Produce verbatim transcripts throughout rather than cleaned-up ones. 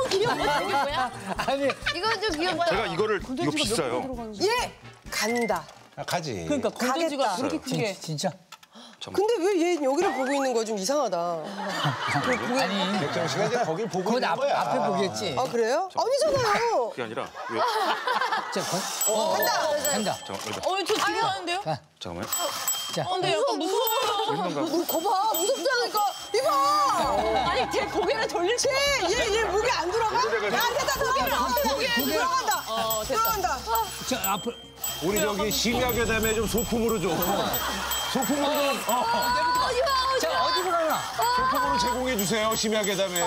너무 귀여워. 이게 뭐야? 아니 이건 좀 귀엽다. 제가 이거를 이거 비싸요. 예! 간다. 아, 가지. 그러니까 곤전지가 가겠다. 그렇게 큰 게. 진짜. 근데 왜 얘 여기를 보고 있는 거 좀 이상하다. 아니 백정 씨가 이제 거길 보고 그건 있는 앞, 거야. 앞에 보겠지. 아 그래요? 아니잖아요. 그게 아니라 왜? 자, 거, 어, 간다. 간다. 잠깐 여기다. 어, 저 뒤로 가는데요? 잠깐만요. 자, 어, 근데 약간 무서워요. 어, 거봐 무섭지 않을까? 이봐. 아니, 제 고개를 돌릴 때. 얘얘 목에 안 들어가? 야 됐다 들어간다. 목에 들어간다. 어, 됐다. 들어간다. 자 앞으로. 우리 저기 심야계 다음에 좀 소품으로 좀. 소품으로 좀. 어. 자 어디로 가나? 소품으로 제공해 주세요. 심야계 다음에.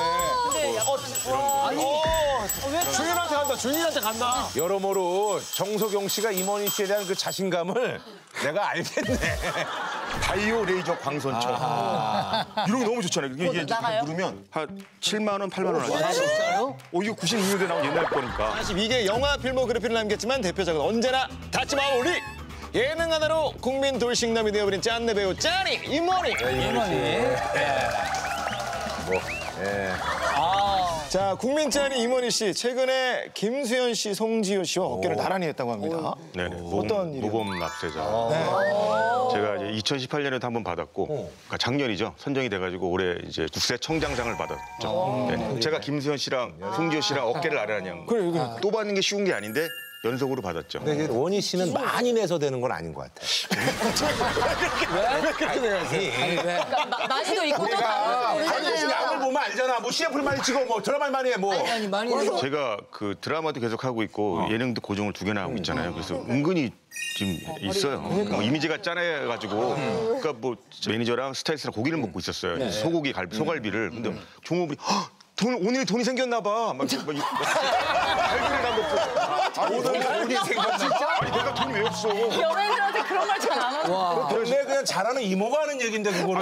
주인한테 간다. 주인한테 간다. 여러모로 정석영 씨가 임원희 씨에 대한 그 자신감을 내가 알겠네. 바이오 레이저 광선총. 이런 거 너무 좋잖아요. 이게 이제 나가요? 누르면 한 칠만 원, 팔만 원 하죠. 오, 이거 구십이 년대 나온 옛날 거니까. 사실 이게 영화 필모그래피를 남겼지만 대표작은 언제나 닿지 마 우리. 예능 하나로 국민 돌싱남이 되어버린 짠내 배우 짠이 이모니. 이모니. 뭐, 예. 자, 국민 짠이 이모니 씨 최근에 김수현 씨, 송지효 씨와 어깨를 나란히 했다고 합니다. 네네. 모범, 어떤 일이요? 모범 납세자. 제가 이제 이천십팔 년에도 한 번 받았고, 그러니까 작년이죠. 선정이 돼가지고 올해 이제 국세청장상을 받았죠. 네네. 제가 김수현 씨랑 송지효 씨랑 어깨를 나란히 한 거. 그래, 그래. 또 받는 게 쉬운 게 아닌데 연속으로 받았죠. 근데 이제 원희 씨는 많이 내서 되는 건 아닌 것 같아. 왜 그렇게 돼야지? 그러니까 마- 많이도 있고 또 다른 거 아니, 지금 양을 보면 알잖아. 뭐 씨에프를 많이 찍어, 뭐 드라마를 많이 해, 뭐. 아니 많이 내고. 제가 그 드라마도 계속 하고 있고 예능도 고정을 두 개나 하고 있잖아요. 그래서 은근히 지금 있어요. 뭐 이미지가 짠해가지고 그러니까 뭐 매니저랑 스타일리스트랑 고기를 먹고 있었어요. 소고기 갈비, 소갈비를. 근데 종업원이 "헉, 돈, 오늘 돈이 생겼나 봐. 막, 막, 갈비를 먹고. 아, 오늘 돈이 생겼지. 아니 내가 돈이 왜 없어? 연예인들한테 그런 말 잘 안 하는. 동네 그냥 잘하는 이모가 하는 얘기인데, 그거를.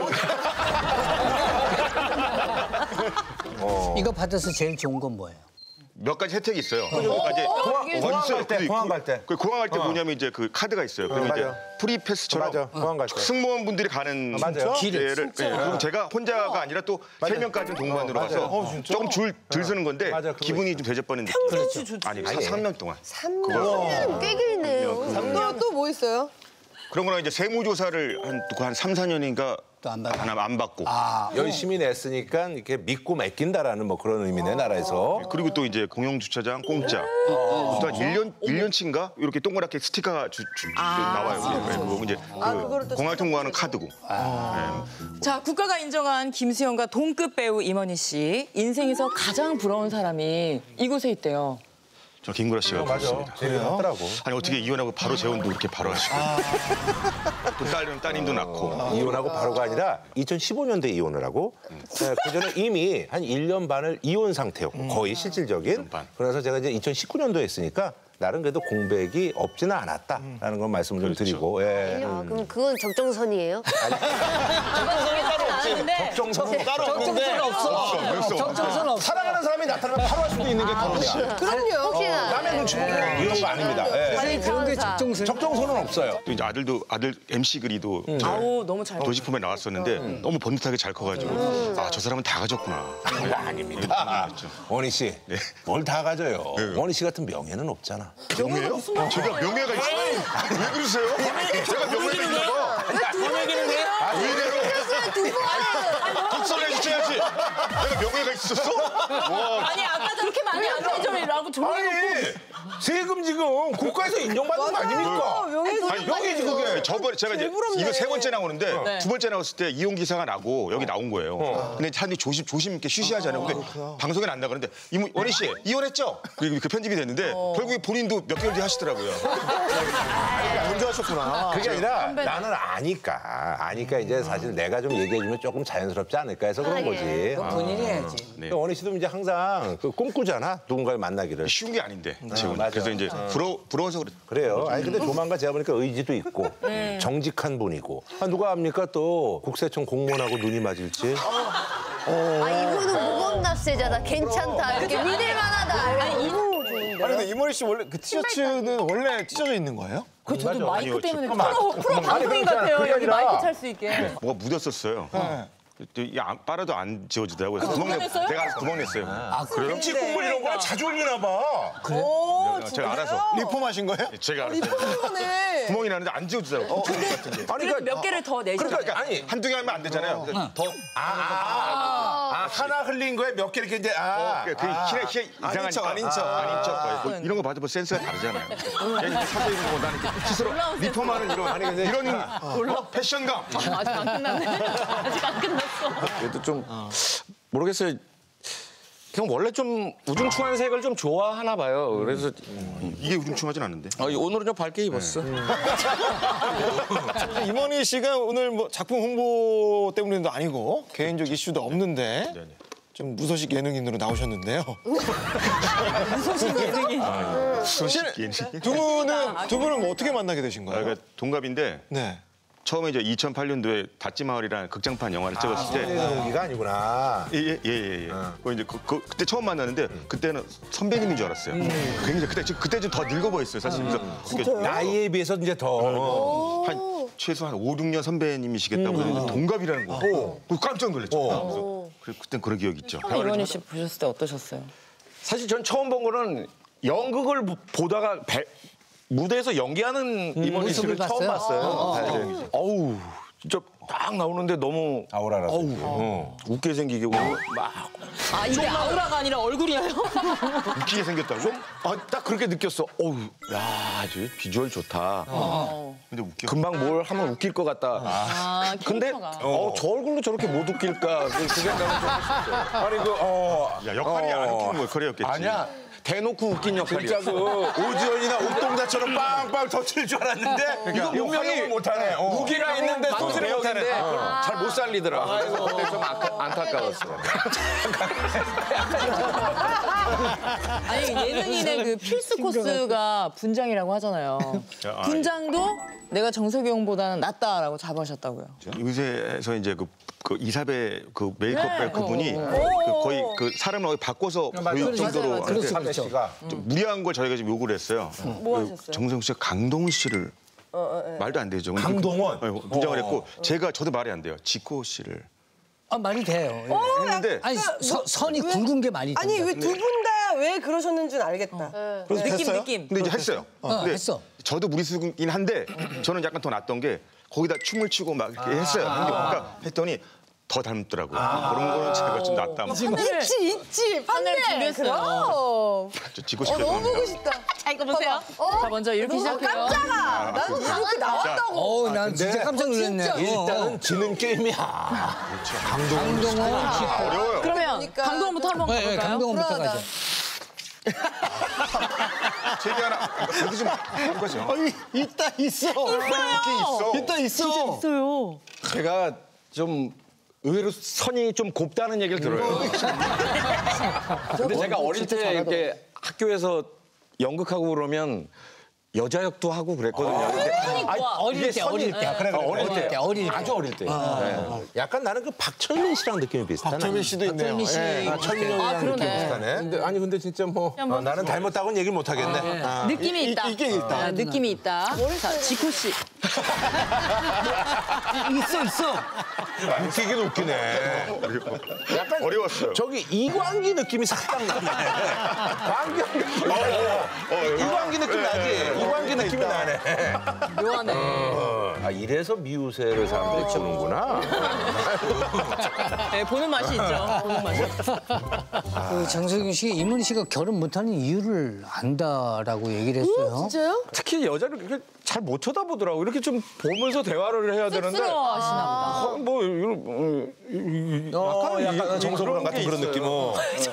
이거 받아서 제일 좋은 건 뭐예요? 몇 가지 혜택이 있어요. 몇 가지 공항- 어, 있어요. 갈 때, 근데 공항 그- 갈 때. 그 공항 갈 때 뭐냐면 이제 그 카드가 있어요. 그러면 이제 맞아요. 프리패스처럼 맞아, 공항 갈 때. 승무원분들이 가는 맞아요. 길을 예, 그리고 제가 혼자가 아니라 또 세 명까지는 동반으로 맞아요. 가서 어, 조금 줄, 줄 서는 건데 맞아, 그거 기분이 좀 대접받는 느낌. 그렇죠. 아니, 삼 년 동안. 삼 년. 꽤 길네요. 또 뭐 있어요? 그런 거랑 이제 세무조사를 한, 한 삼, 사 년인가 또 안 받아. 안, 안 받고. 열심히 냈으니까 이렇게 믿고 맡긴다라는 뭐 그런 의미네, 나라에서. 그리고 또 이제 공영주차장 공짜. 또 한 일 년, 일 년치인가? 이렇게 동그랗게 스티커가 주, 주, 나와요. 네, 그거 이제 그거를 그 또 공항을 통과하는 카드고. 자, 국가가 인정한 김수현과 동급 배우 임원희 씨. 인생에서 가장 부러운 사람이 이곳에 있대요. 저 김구라 씨가 그렇습니다. 재미없더라고. 아니 어떻게 이혼하고 바로 재혼도 그렇게 바로 하시고 또 딸은 따님도 낳고 이혼하고 바로가 아니라 이천십오 년도에 이혼을 하고 네, 그전에 이미 한 일 년 반을 이혼 상태였고 거의 실질적인. 반. 그래서 제가 이제 이천십구 년도에 했으니까 나름 그래도 공백이 없지는 않았다라는 걸 말씀을 좀 드리고. 예. 아, 그럼 그건 적정선이에요? 아는데 정성은 따로 없는데. 정정선 없어. 사랑하는 사람이 나타나면 바로 할 수도 있는 게 결혼이야. 그럼요. 혹시나. 남의 눈치 보고 이런 거 아닙니다. 예. 아니, 그런 게 차원사. 적정선. 적정선은 없어요. 또 이제 아들도 아들 엠씨 그리도 아우 너무 잘. 도시품에 나왔었는데 너무 번듯하게 잘 커가지고 아 저 사람은 다 가졌구나. 네, 아닙니다. 원희 씨, 네. 뭘 다 가져요. 네. 원희 씨 같은 명예는 없잖아. 명예요? 제가 명예가 있어요. 왜 그러세요? 제가 명예가 있나 봐. 의외로 독설해 주셔야지. 내가 명예가 있었어? 와. 아니 아까 그렇게 많이 안 되죠라고 조용히 아니, 세금 지금 국가에서 인정받는 거 아닙니까? 아니, 명예지 그게. 저번에 제가 이제 이거 세 번째 나오는데 네. 두 번째 나왔을 때 이혼 기사가 나고 여기 나온 거예요. 근데 사람들이 조심 조심 있게 쉬쉬하잖아요. 근데 방송에 안 나가는데 이모 원희 씨 이혼했죠? 그리고 그 편집이 됐는데 결국에 본인도 몇 개월 뒤에 하시더라고요. 먼저 하셨구나. 그게 아니라 나는 아니까 아니까 이제 사실 내가 좀 얘기해주면 조금 자연스럽지 않을까 해서 그런 거지. 그건 본인이 해야지. 네. 원희 씨도 이제 항상 그 꿈꾸잖아. 누군가를 만나기를. 쉬운 게 아닌데 지금 맞아. 그래서 이제 부러 부러워서 그래. 그래요. 아니 근데 조만간 제가 보니까 의지도 있고 정직한 분이고. 아, 누가 압니까 또 국세청 공무원하고 눈이 맞을지. 아, 이분은 모범납세자다. 괜찮다. 이렇게 믿을만하다. 아니, 이분 아니 근데 이모리 씨 원래 그 티셔츠는 원래 찢어져 있는 거예요? 그 저도 마이크 아니요, 때문에 잠깐만. 프로 프로 아니, 방송인 그러니까 같아요. 그게 여기 아니라- 마이크 찰 수 있게. 뭐가 묻었었어요. 이게 안- 빨아도 안 지워지더라고요. 그래서 구멍 냈- 냈어요? 내가 알아서 구멍 냈어요. 아, 그래요? 김치 국물 이런 거 자주 흘리나 봐. 오, 제가 알아서. 리폼하신 거예요? 제가 알아서. 리폼한 거네. 구멍이 나는데 안 지워지더라고요. 근데 아니, 그래서 그러니까, 몇 개를 더 내시죠. 그러니까 아니 한두 개 하면 안 되잖아요. 그래서 더 아, 아, 아, 하나 흘린 거에 몇 개 이렇게 이제, 아. 그 희해 희해 이상하니까 아닌 척, 아닌 척. 아닌 척 거예요. 뭐 이런 거 받으면 센스가 다르잖아요. 괜히 사서 입는 거 나는 이렇게 스스로 리폼하는 이런 아니 근데 이런 어, 패션감. 아직 안 끝났네. 아직 안 끝났어. 그래도 좀 모르겠어요. 그냥 원래 좀 우중충한 색을 좀 좋아하나 봐요. 그래서 이게 우중충하진 않은데. 어, 오늘은 좀 밝게 입었어. 임원희 씨가 오늘 뭐 작품 홍보 때문에도 아니고 개인적 이슈도 없는데 네네. 좀 무소식 예능인으로 나오셨는데요. 무소식 예능이. 소식 예능. 두 분은 두 분은 뭐 어떻게 만나게 되신 아, 거예요? 그러니까 동갑인데 네. 처음에 이제 이천팔 년도에 다찌마을이라는 극장판 영화를 찍었을 때 여기가 아니구나. 예예예 예, 예. 그 이제 그, 그, 그때 처음 만났는데 그때는 선배님인 줄 알았어요. 굉장히 그때 좀- 그때 좀 더 늙어 보였어요 사실. 그래서 그게 나이에 비해서 이제 더. 한 최소 한 오, 육 년 선배님이시겠다고 했는데 동갑이라는 거. 그거 깜짝 놀랐죠. 그래서 그래, 그땐 그런 기억이 있죠. 이원희 씨 보셨을 때 어떠셨어요? 사실 전 처음 본 거는 연극을 보- 보다가 배- 무대에서 연기하는 임원희 씨를 모습을 처음 봤어요? 봤어요. 어우 진짜 딱 나오는데 너무 아우라라서. 어우 어, 웃게 생기고 막 아 이게 아우라가 아니라 얼굴이에요? 웃기게 생겼다고? 아, 딱 그렇게 느꼈어. 어우, 야, 저 비주얼 좋다. 근데 웃겨. 금방 뭘 하면 웃길 것 같다. 아, 근데 캐릭터가. 어, 저 얼굴로 저렇게 못 웃길까? 그, 그 생각은 좀 했었어요. 아니, 그, 어. 야 역할이 안 어. 웃기는 역할이었겠지. 아니야, 대놓고 웃긴 역할이야. 진짜 그 오지연이나 옥동자처럼 빵빵 터칠 줄 알았는데 이거 분명히 활용을 못하네. 어. 무기라 있는데 소스를 못하는데 잘 못 살리더라. 그래서 그때 좀 아, 안타까웠어. 아니 예능인의 그 필수 코스가 분장이라고 하잖아요. 아, 분장도 내가 정석영보다는 낫다라고 잡으셨다고요. 요새에서 이제 그, 그 이사배 그 메이크업 네. 그분이 어, 그 거의 그 사람을 거의 바꿔서 보일 정도로 맞아요. 이렇게 사배 씨가. 좀 무리한 걸 저희가 지금 요구를 했어요. 뭐 그 하셨어요? 정성 씨가 강동원 씨를 말도 안 되죠. 근데 강동원? 그, 네, 분장을 했고 제가 저도 말이 안 돼요. 지코 씨를 아, 말이 돼요. 했는데 아니, 서, 선이 굵은 게 말이 돼. 아니 왜 두 분 다 왜 그러셨는지는 알겠다. 느낌 느낌. 근데 이제 했어요. 어, 근데 했어. 저도 무리수긴 한데 저는 약간 더 낫던 게 거기다 춤을 추고 막 이렇게 했어요. 그러니까 했더니 더 닮더라고요. 그런 거는 제가 좀 낫다. 뭐. 있지 있지 판넬 판넬 준비했어요. 그럼. 저 지코 씨 어, 너무 보고 죄송합니다. 싶다. 자 이거 보세요. 자 먼저 이렇게 시작해요. 깜짝아. 나도 그렇게 나왔다고. 어우, 난 진짜 깜짝 놀랐네. 진짜. 어, 어. 일단은 지는 게임이야. 강동원. 어려워요. 그러면 그러니까. 강동원부터 한번 네, 네, 가볼까요? 강동원부터 불안하다. 가죠. 제게 하나 그렇게 좀 하는 거죠. 아니 있다 있어. 있어. 있다 있어. 있어요. 제가 좀 의외로 선이 좀 곱다는 얘기를 들어요. 근데 제가 어릴 때 이렇게 학교에서 연극하고 그러면 여자 역도 하고 그랬거든요. 근데 아니, 어릴 때, 어릴 때. 그래, 그래, 어릴 때, 어릴 때. 아주 어릴 때. 네. 약간 나는 그 박철민 씨랑 느낌이 비슷하네. 박철민 씨도 있네요. 박철민 씨. 예. 아, 철민이랑 아, 느낌이 그러네. 비슷하네. 근데, 아니 근데 진짜 뭐 어, 나는 닮았다고는 얘기를 못 하겠네. 아. 느낌이 이- 있다. 있긴 있다. 자, 느낌이 있다. 자 지코 씨. 있어, 있어. 웃기긴 웃기네. 약간 어려웠어요. 저기 이광기 느낌이 살짝 나네. 광기 느낌. 이광기 느낌 나지? 이광기 느낌이 나네. 묘하네. 아 이래서 미우새를 사람들이 치는구나. 네, 보는 맛이 있죠. 보는 맛이. 그 정석영 씨, 이문희 씨가 결혼 못하는 이유를 안다라고 얘기를 했어요. 진짜요? 특히 여자를 이렇게 잘 못 쳐다보더라고. 이렇게 좀 보면서 대화를 해야 되는데. 쑥스러워하시나 보다. 어, 뭐 이런 어, 약간 정서불안 같은 그런 느낌. 어.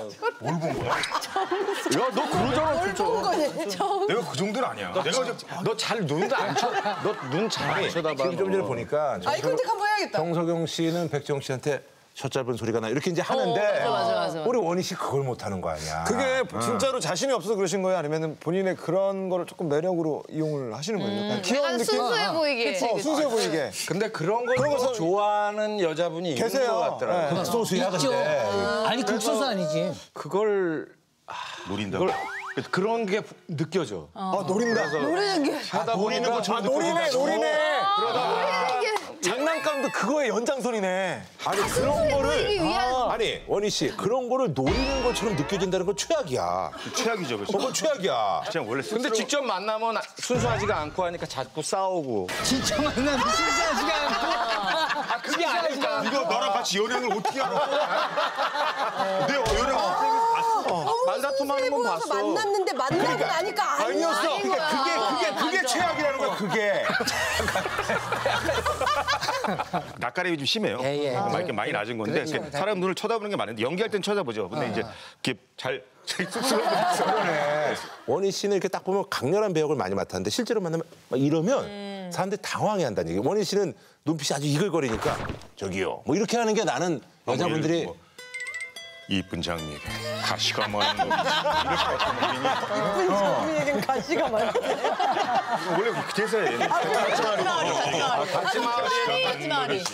야너 그러잖아 진짜. 내가 그 정도는 아니야. 내가 좀 너 잘 눈도 안 쳐. 너 눈 잘 안 쳐다봐. 지금 좀 전에 너. 보니까 아이 컨택 한번 해야겠다. 정석영 씨는 백정 씨한테 첫 짧은 소리가 나 이렇게 이제 하는데 맞아, 맞아, 맞아. 우리 원희 씨 그걸 못 하는 거 아니야. 그게 진짜로 자신이 없어서 그러신 거예요? 아니면 본인의 그런 거를 조금 매력으로 이용을 하시는 거예요? 약간 귀여운 약간 느낌? 순수해 보이게. 어, 순수해 보이게. 근데 그런 걸 그런 거 좋아하는 여자분이 있는 계세요. 것 같더라고. 네. 극소수야 있죠. 근데. 아니, 극소수 아니지. 그걸 노린다고. 그걸 그런 게 느껴져. 아, 노린다. 노래는 게. 하다 보니까 것처럼 노리네, 노리네. 장난감 지금도 그거의 연장선이네. 아니 그런 거를 위한- 아니 원희 씨 그런 거를 노리는 것처럼 느껴진다는 건 최악이야. 최악이죠, 그렇죠. 그건 최악이야. 그냥 원래 근데 스스로- 직접 만나면 순수하지가 않고 하니까 자꾸 싸우고. 진짜 만나면 실수하지가 않고. 아, 그게 아닐까. 이거 너랑 같이 연애를 어떻게 알아? 내 연애 봤어. 말다툼하는 건 보여서 봤어. 만났는데 만나고 나니까 아니었어. 그러니까 그게 그게 그게 최악이라는 거야. 그게. 낯가림이 좀 심해요. 예, 예. 많이, 많이 낮은 건데 이렇게 사람 눈을 쳐다보는 게 많은데 연기할 땐 쳐다보죠. 근데 이제 이렇게 잘 쑥스러운 거 있어. 그러네. 원희 씨는 이렇게 딱 보면 강렬한 배역을 많이 맡았는데 실제로 만나면 막 이러면 사람들이 당황해한다는 얘기. 원희 씨는 눈빛이 아주 이글거리니까 저기요. 뭐 이렇게 하는 게 나는 여자분들이 뭐, 이쁜 장미에게 가시가 많은 놈이 이렇게 어떤 놈이니? 장미에겐 가시가 많아. 원래 그 대사예요. 얘는. 같이 마을이 같이 마을이.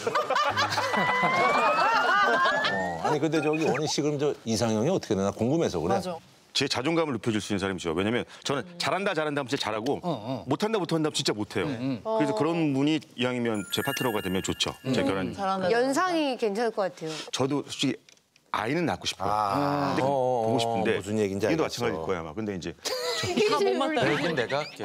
어, 아니 근데 저기 원희 씨 그럼 저 이상형이 어떻게 되나 궁금해서 그래. 맞아. 제 자존감을 높여줄 수 있는 사람이죠. 왜냐면 저는 잘한다 잘한다 하면 진짜 잘하고 못한다 못한다 하면 진짜 못해요. 그래서 그런 분이 이왕이면 제 파트너가 되면 좋죠. 제 결혼. 잘한다. 연상이 괜찮을 것 같아요. 저도 솔직히 아이는 낳고 싶어요. 아, 근데 어, 어, 보고 싶은데 무슨 얘기인지 얘도 알겠어. 마찬가지일 거야 아마. 근데 이제 다못 맞다. 그건 내가 할게.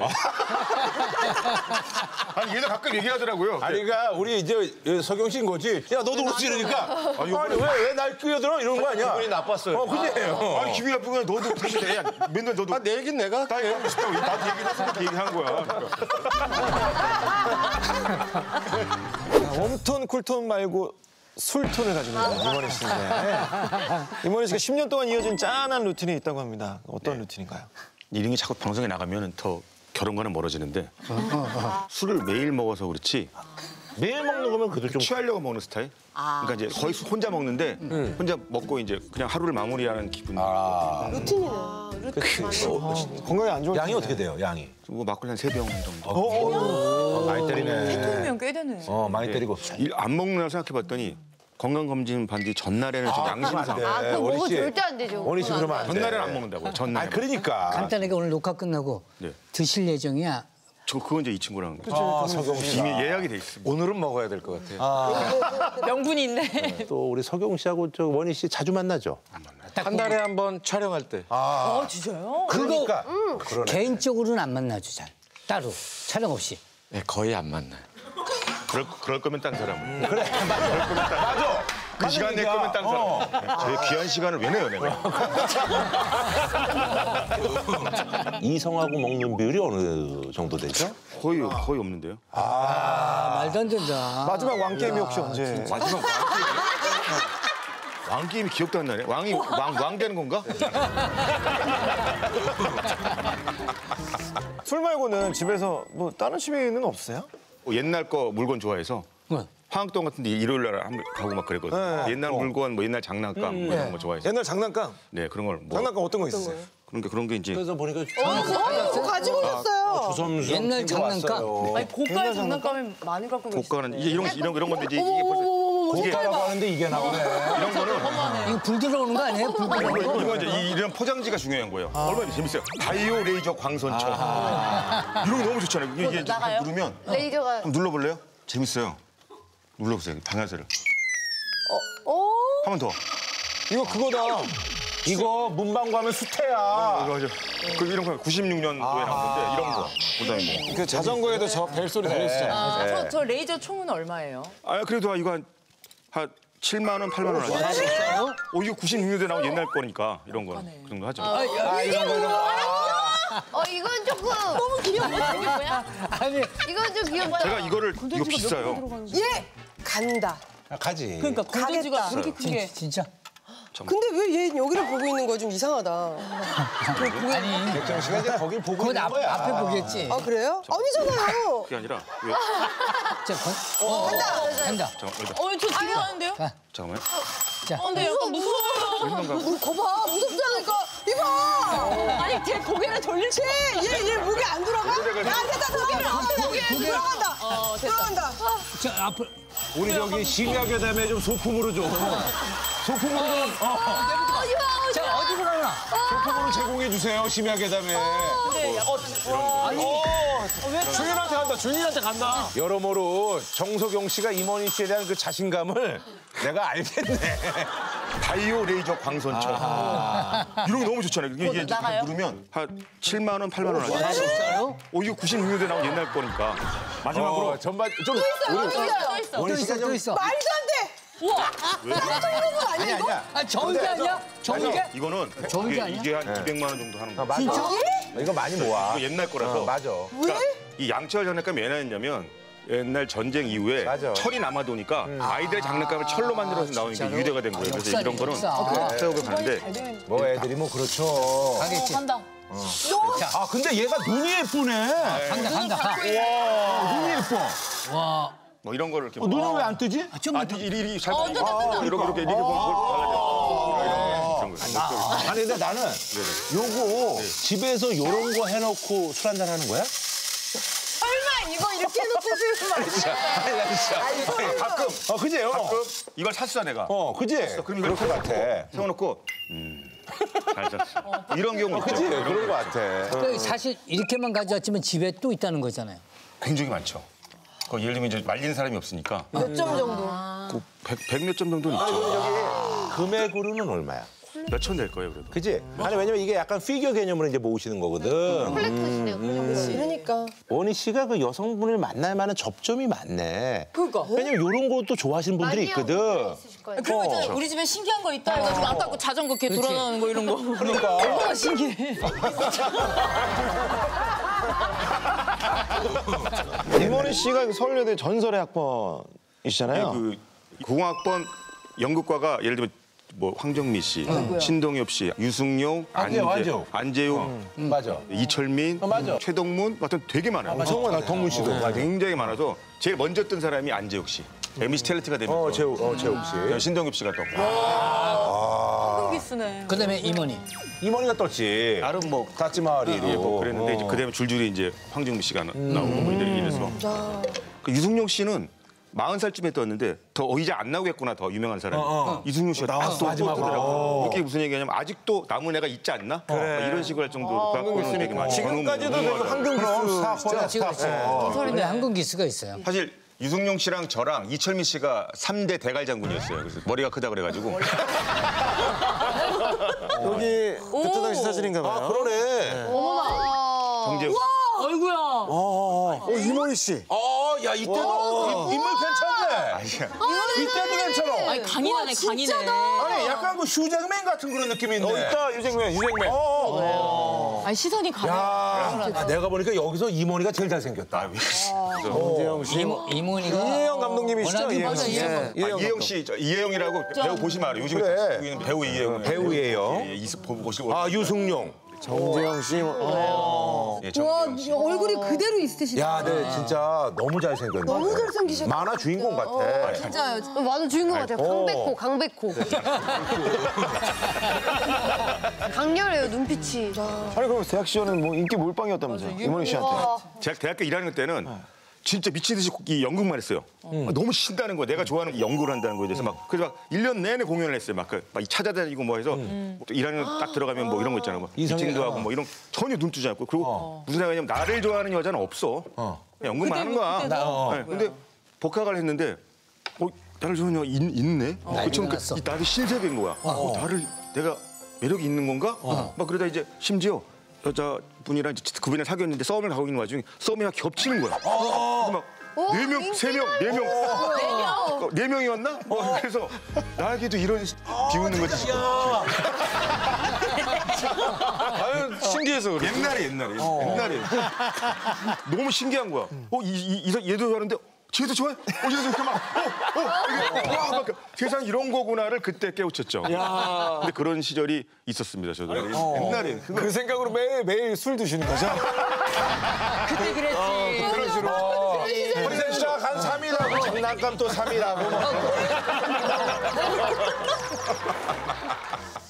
아니 얘도 가끔 얘기하더라고요. 아니 그러니까 우리 이제 서경 씨인 거지. 야 너도 그렇지 이러니까. 아니 왜 왜 날 끼어들어 이런 거 아니야. 기분이 나빴어요. 어 그래요. 아니 기분이 나쁘면 너도 다시 해. 야, 맨날 너도. 아, 내 얘기는 내가 나 얘기하고 싶다고 나도 얘기해서 얘기한 거야. 그러니까. 웜톤, 쿨톤 말고 술톤을 가지고 있는 이모니 씨인데 이모니 씨가 십 년 동안 이어진 짠한 루틴이 있다고 합니다. 어떤 루틴인가요? 이런 게 자꾸 방송에 나가면 더 결혼과는 멀어지는데 술을 매일 먹어서 그렇지 매일 먹는 거면 그래도 좀 취하려고 먹는 스타일. 그러니까 이제 거의 술 혼자 먹는데 혼자 먹고 이제 그냥 하루를 마무리하는 기분. 루틴이네. 건강에 안 좋을 양이 텐데. 어떻게 돼요? 양이. 뭐 막걸리 한 세 병 정도. 어, 많이 때리네. 그러면 꽤 되네. 어 많이 때리고. 일 안 먹는 날 생각해봤더니 건강검진 받은 뒤 전날에는 좀 양심상. 네, 아, 그거 원희 먹으면 씨. 절대 안 되죠. 원희 씨 그러면 안 돼. 전날에는 안 먹는다고요. 전날. 아 그러니까. 간단하게 오늘 녹화 끝나고 네. 드실 예정이야. 저 그건 이제 이 친구랑 아, 서경 씨. 이미 예약이 돼 있습니다. 오늘은 먹어야 될 것 같아. 명분이 있네. 또 우리 서경 씨하고 저 원희 씨 자주 만나죠? 한 달에 한 번 촬영할 때. 어 진짜요? 그러니까. 그러네. 개인적으로는 안 만나죠, 잘. 따로 촬영 없이. 네, 거의 안 만나요. 그럴, 그럴 거면 딴 사람. 그래 맞아. 맞아. 그 시간 낼 거면 딴 사람. 제 귀한 시간을 왜 내요, 내가? 이성하고 먹는 비율이 어느 정도 되죠? 거의 거의 없는데요. 아, 말도 안 된다. 마지막 왕게임이 혹시 언제? 마지막 왕게임. 왕게임이 기억도 안 나네. 왕이 왕, 왕 되는 건가? 술 말고는 집에서 뭐 다른 취미는 없어요? 뭐 옛날 거 물건 좋아해서 뭐? 화학동 같은 데 일요일 날 한번 가고 막 그랬거든요. 네. 옛날 물건, 뭐 옛날 장난감 뭐 이런 거 좋아해서. 옛날 장난감? 네, 그런 걸 뭐. 장난감 어떤 거 있었어요? 그런 게 그런 게 이제 그래서 보니까 어, 가지고 오셨어요. 주섬주섬 옛날 챙겨 장난감? 왔어요. 아니 고가의 장난감이 많이 갖고 계시죠. 고가는 이제 이런 거- 이런 이런 건데 이제 이게 벌써 고가라고 하는데 이게 나오네. 이런 거는 이거 불 들어오는 거 아니에요? 불 들어오는 이거, 거? 이거 이제 이- 이런 포장지가 중요한 거예요. 얼마나 재밌어요. 바이오 레이저 광선총. 이런 거 너무 좋잖아요. 이게 이제 나가요? 누르면 레이저가 한번 눌러볼래요? 재밌어요. 눌러보세요. 방아쇠를. 어? 한 번 더. 이거 그거다. 이거 문방구 하면 수태야. 이거 이제 그 이런 거 구십육 년도에 나온 건데 이런 거. 그다음에 뭐. 그 자전거에도 저 벨소리 달려있잖아요. 아, 저, 저 레이저 총은 얼마예요? 아 그래도 이거 한, 한 칠만 원, 팔만 원 하죠. 어 이거 구십육 년도에 나온 옛날 거니까 이런 거 그 정도 하죠. 어 이건 조금 너무 귀여워. 이게 뭐야? 아니, 이건 좀 귀엽다. 제가 이거를 이거 비싸요. 얘 간다. 아, 가지. 그러니까 건전지가 가겠다. 그렇게 크게. 진, 진짜? 근데 왜 얘 여기를 보고 있는 거 좀 이상하다. 백정 씨가 이제 거길 보고 그건 있는 앞, 거야. 앞에 보겠지. 아 그래요? 아니잖아요. 그게 아니라 왜? 자, 건, 어, 간다. 잠깐, 여기다. 어, 저 뒤로 가는데요? 잠깐만요. 자, 어, 근데 약간 무서워요. 뭐, 거봐 무섭지 않을까? 이봐. 아니, 제 고개를 돌릴 때. 얘얘 목에 안 들어가? 야 됐다 들어간다. 목에 들어간다. 어, 됐다. 들어간다. 자, 앞으로. 우리 저기 심야괴담에 좀 소품으로 좀. 소품으로 좀. 어. 자, 어디로 가나? 소품으로 무료로 제공해 주세요. 심야 괴담에. 주인한테 간다. 주인한테 간다. 여러모로 정석영 씨가 임원희 씨에 대한 그 자신감을 내가 알겠네. 바이오 레이저 광선총. 이런 거 너무 좋잖아요. 이게, 이게 나가요? 누르면 한 칠만 원, 팔만 원 하죠. 어, 이거 구십육 년대 나온 옛날 거니까. 마지막으로 어, 전반 좀 또 있어요. 또 원희 있어 씨가 또 좀 있어. 말도 안 돼. 우와. 아니 아니야. 아 전개 아니야? 전개? 이거는 좋은 게 이게, 아니야? 이게 한 이백만 원 정도 하는 거예요. 맞아. 이거 많이 모아. 이거 옛날 거라서. 어, 맞아. 그러니까 이 양철 장난감이 왜 나왔냐면 옛날 전쟁 이후에 맞아. 철이 남아도니까 아이들의 장난감을 철로 만들어서 나오는 게 유래가 된 거예요. 그래서 이런 거는 역사. 세우고 가는데 뭐 애들이 뭐 그렇죠. 가겠지. 간다. 아 근데 얘가 눈이 예쁘네. 간다 간다. 와 눈이 예뻐. 와. 뭐 이런 거를 이렇게 눈은 왜 안 뜨지? 아, 좀 아, 이리 이리 잘 어, 뜬다, 뜬다. 이렇게 이렇게 이렇게 보면 달라져. 이런 거. 아니 근데 나는 요거 집에서 요런 거 해놓고 술 한잔 하는 거야? 설마 이거 이렇게 해놓고 쓰는 거 아니야? 아니 나 진짜 가끔 어 그지요? 가끔 이걸 샀어 내가. 어 그지? 그럼 이걸 그럴 것 같아. 세워놓고 음, 잘 샀어. 이런 경우 있죠. 그지? 그런 것 같아. 그 사실 이렇게만 가져왔지만 집에 또 있다는 거잖아요. 굉장히 많죠. 그 예를 들면 이제 말리는 사람이 없으니까 몇 점 정도? 백 몇 점 정도는 있죠. 금액으로는 얼마야? 몇 천 될 거예요 그래도. 그지? 아니 왜냐면 이게 약간 피규어 개념으로 이제 모으시는 거거든. 콜렉터시네요. 그러니까. 원희 씨가 그 여성분을 만날 만한 접점이 많네. 그러니까. 왜냐면 이런 것도 좋아하시는 분들이 있거든. 있으실 거예요. 그리고 이제 우리 집에 신기한 거 있다 해가지고 아까 그 자전거 이렇게 돌아다니는 거 이런 거. 그러니까. 얼마나 신기해. 임원희 씨가 서울여대 전설의 학번이시잖아요. 그 공학번 연극과가 예를 들면 뭐 황정미 씨, 신동엽 씨, 유승용, 아, 그게 안재, 맞아. 안재용, 음, 맞아. 이철민, 어, 맞아. 최동문 같은 되게 많아요. 정말 나 덕문 씨도. 아, 굉장히 많아서 제일 먼저 뜬 사람이 안재욱 씨. 엠비씨 텔레트가 되면서 어 재욱, 어 재욱 씨. 신동엽 씨가 떴고. 기수네. 그다음에 임원이. 임원이가 떴지. 나름 뭐 다찌 마을이로. 예, 뭐 그랬는데 이제 그다음에 줄줄이 이제 황정미 씨가 나- 나오고 뭐 이래- 이래서. 그 유승용 씨는 마흔 살쯤에 떴는데 더 이제 안 나오겠구나 더 유명한 사람이. 유승용 씨가 나왔어 마지막으로. 이게 무슨 얘기냐면 아직도 남은 애가 있지 않나? 막 이런 식으로 할 정도로 갖고는 되게 많이. 지금까지도 저는 되게 뭐 황금 기수. 스타퍼야 스타퍼. 근데 한국 기수가 있어요. 사실 유승용 씨랑 저랑 이철민 씨가 삼 대 대갈 장군이었어요. 그래서 머리가 크다 그래가지고. 여기 그때 당시 사진인가 봐요. 아 그러네. 정재욱. 어이구야. 어, 임원희 씨. 어, 야 이때도 이- 인물 괜찮네. 이때도 괜찮아. 아니 강인하네 강인해. 아니 약간 그 휴잭맨 같은 그런 느낌인데. 어, 있다, 유쟁맨, 유쟁맨. 아니 시선이 가네. 야, 아, 내가 보니까 여기서 임원이가 제일 잘생겼다. 정재영 씨. 임, 임원이가 이혜영 감독님이시죠? 워낙에 이혜영 맞아, 씨. 이혜영. 예, 아, 이혜영 이혜영 감독. 씨, 저 이혜영이라고 배우 보시면 알아요. 요즘에 그래. 다니고 있는 배우 이혜영. 배우예요. 예, 예, 이스 보시고. 아 유승용. 정재영 씨. 어. 예, 와, 정재영 씨. 얼굴이 그대로 있으시다. 야, 네 진짜 너무 잘생겼네. 너무 잘생기셨다. 만화 주인공 같아. 진짜요. 완전 주인공 같아요. 강백호, 강백호. 강렬해요, 눈빛이. 아니 그럼 대학 시절은 뭐 인기 몰빵이었다면서요? 임원희 씨한테. 제가 대학교 일 학년 때는 진짜 미친 듯이 이 연극만 했어요. 아, 너무 신다는 거, 내가 좋아하는 연극을 한다는 거에 대해서 막 그래서 막 일 년 내내 공연을 했어요. 막, 그, 막 찾아다니고 뭐 해서 또 일 학년 딱 들어가면 뭐 이런 거 있잖아요. 뭐 미팅도 하고 뭐 이런 전혀 눈 뜨지 않고 그리고 무슨 생각이냐면 나를 좋아하는 여자는 없어. 그냥 연극만 하는 거야. 그때도. 어. 네, 근데 복학을 했는데 어, 나를 좋아하는 여자 있, 있네. 그처럼 그, 났어. 이 나도 신세계인 거야. 어, 나를 내가 매력이 있는 건가? 막 그러다 이제 심지어 여자분이랑 이제 그 분이랑 사귀었는데 썸을 가고 있는 와중에 썸이 막 겹치는 거야. 그래서 막 네 명, 세 명, 네 명, 어, 네 명이었나? 어, 그래서 나에게도 이런 비웃는 거지. 지금. 아유, 신기해서 그래. 옛날에 옛날에 옛날에 너무 신기한 거야. 어, 이, 이, 이 얘도 좋아하는데 쟤도 좋아해? 어, 얘도 이렇게 막, 어, 어, 이게, 와, 막 세상 이런 거구나를 그때 깨우쳤죠. 근데 그런 시절이 있었습니다, 저도. 옛날에. 그거 그 생각으로 매일 매일 술 드시는 거죠? 그때 그랬지. 그런 식으로. 허리센 시작 한 삼 일 하고 장난감 또 삼 일 하고.